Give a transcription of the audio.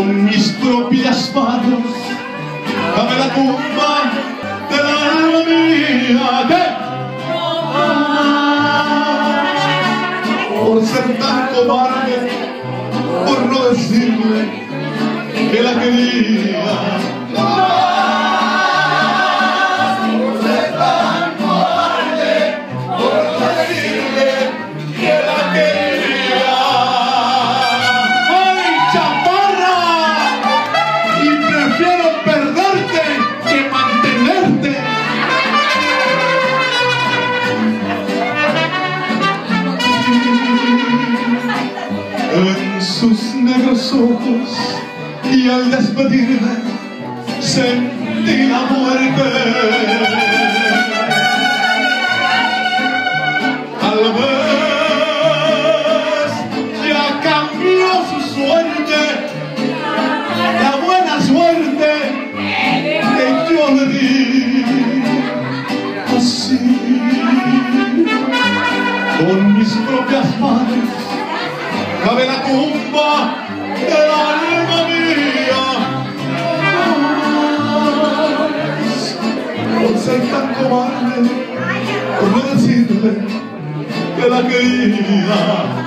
con mis propias manos, dame la tumba del alma mía. Por ser tan cobarde, por no decirle que la quería. En sus negros ojos y al despedirme sentí la muerte. Tal vez ya cambió su suerte, la buena suerte que yo le di. Así, con mis propias manos, cabe la tumba del alma mía. Por ser tan cobarde, por no decirle que la quería.